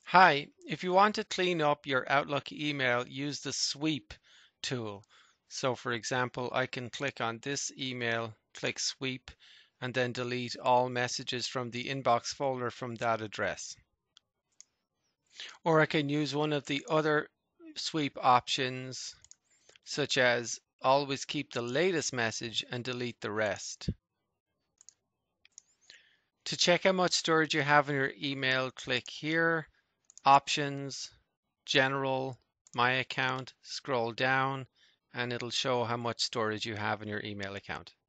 Hi, if you want to clean up your Outlook email, use the sweep tool. So for example, I can click on this email, click sweep, and then delete all messages from the inbox folder from that address. Or I can use one of the other sweep options, such as always keep the latest message and delete the rest. To check how much storage you have in your email, click here, Options, General, My Account, scroll down, and it'll show how much storage you have in your email account.